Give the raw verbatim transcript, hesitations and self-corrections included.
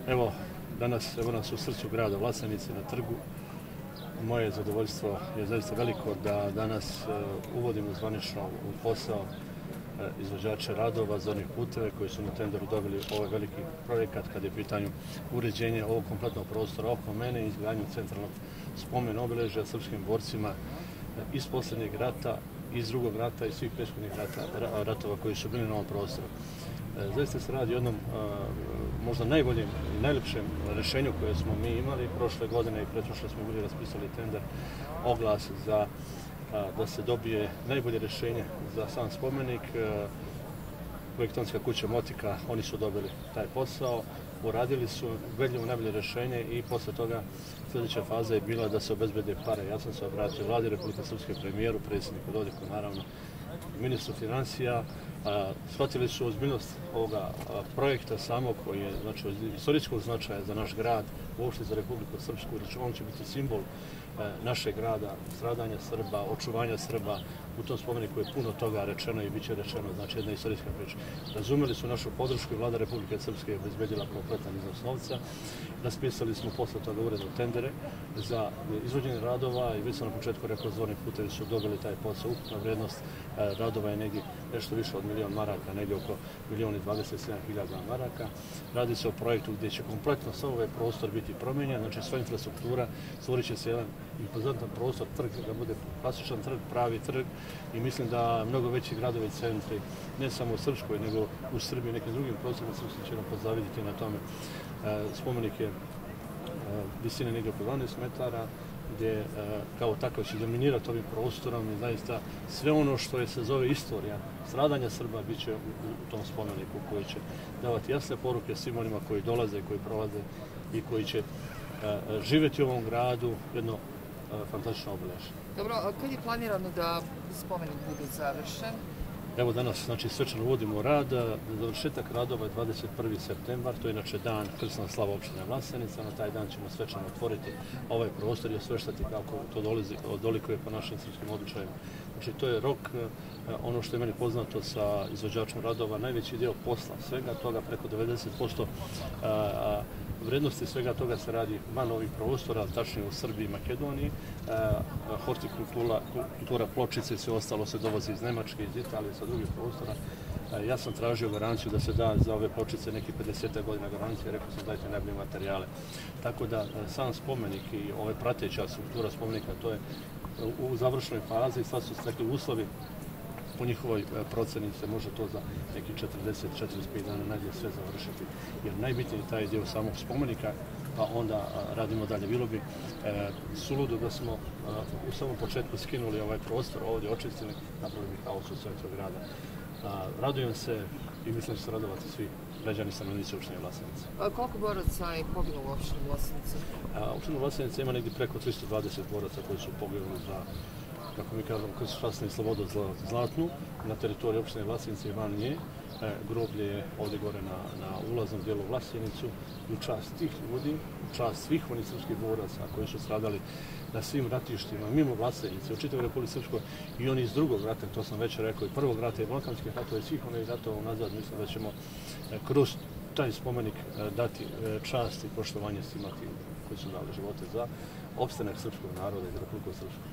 Evo, danas evo nas u srcu grada Vlasenice na trgu. Moje zadovoljstvo je zaista veliko da danas uvodimo zvanično u posao izvođače radova za onih puteve koji su na tenderu dobili ovaj veliki projekat kad je pitanju uređenje ovog kompletnog prostora oko mene i izgradnju centralnog spomen obilježja srpskim borcima iz posljednjeg rata, iz drugog rata i svih prethodnih ratova koji su bili na ovom prostoru. Zaista se radi o jednom možda najboljem i najljepšem rješenju koje smo mi imali prošle godine i pretprošle smo bili raspisali tender oglas za da se dobije najbolje rješenje za sam spomenik. Projektantska kuća Motika, oni su dobili taj posao, uradili su ubedljivo najbolje rješenje i posle toga sljedeća faza je bila da se obezbede pare. Ja sam se obratio Vladi Republike Srpske, premijeru, predsjedniku Dodiku, naravno, ministru financija. Shvatili su ozbiljnost ovoga projekta samog koji je znači, od istorijskog značaja za naš grad, uopšte za Republiku Srpsku. Znači, on će biti simbol našeg grada, stradanja Srba, očuvanja Srba. U tom spomeniku je puno toga rečeno i bit će rečeno, znači jedna istorijska priča. Razumeli su našu podršku i Vlada Republike Srpske je obezbedila kompletan iznos novca. Raspisali smo posle toga uredno tendere za izvođenje radova i već sam na početku rekao zvorni putevi su dobili taj posao. Ukupna vrednost radova je negdje nešto više od milion maraka, negdje oko milion i dvadeset sedam hiljada maraka. Radi se o projektu gdje će kompletno sav ovaj prostor biti promenjen, znači sva infrastruktura, stvorit će se jedan impozantan prostor, trg da bude klasičan trg, pravi trg i mislim da mnogo veći gradovi i centri, ne samo u Srpskoj, nego u Srbiji i nekim drugim prostorima Srpske će nam pozaviditi na tome. Spomenik je visine negdje oko dvanaest metara, gdje kao takav će dominirati ovim prostorom i zaista sve ono što je se zove istorija stradanja Srba bit će u tom spomeniku koji će davati jasne poruke svim onima koji dolaze, koji prolaze i koji će živjeti u ovom gradu jedno fantastično obilježje. Dobro, a kad je planirano da spomenik bude završen? Evo danas, znači, svečano uvodimo rad. Završetak radova je dvadeset prvi septembar, to je inače dan krsna slava opštine Vlasenica. Na taj dan ćemo svečano otvoriti ovaj prostor i osveštati kako to dolazi, dolikuje po našim srpskim običajima. Znači, to je rok, ono što je meni poznato sa izvođačom radova, najveći dio posla, svega toga, preko devedeset posto vrednosti svega toga se radi van ovih prostora, tačnije u Srbiji i Makedoniji. Hortikultura, kultura Pločice i sve ostalo se dovozi iz Nemačke, iz Italije, sa drugih prostora. Ja sam tražio garanciju da se da za ove pločice neki pedeset godina garancije, rekao sam dajte najbolje materijale. Tako da sam spomenik i ove prateća struktura spomenika, to je u završnoj fazi i sad su stekli uslovi po njihovoj proceni se može to za neki četrdeset do četrdeset pet dana najbolje sve završiti. Jer najbitniji je taj dio samog spomenika, pa onda radimo dalje. Bilo bi suludo da smo u samom početku skinuli ovaj prostor, ovdje očistili, napravili haos u centru grada. Radujem se i mislim da će se radovati svi građani stanovnici opštine Vlasenice. Koliko boraca je poginulo u opštini Vlasenice? Opština Vlasenice ima negdje preko tristo dvadeset boraca koji su poginuli za, kako mi kažemo, koji su časni slobodu Zlatnu na teritoriji opštine Vlasenice i van nje. Groblje je ovdje gore na, na ulaznom dijelu u Vlasenicu i u čast tih ljudi, u čast svih onih srpskih boraca koji su stradali na svim ratištima, mimo Vlasenice, u čitavoj Republici Srpskoj i oni iz drugog rata, to sam već rekao, i prvog rata i balkanskih ratova i svih onih ratova unazad, mislim da ćemo kroz taj spomenik dati čast i poštovanje svima tim koji su dali živote za opstanak srpskog naroda i za Republiku Srpsku.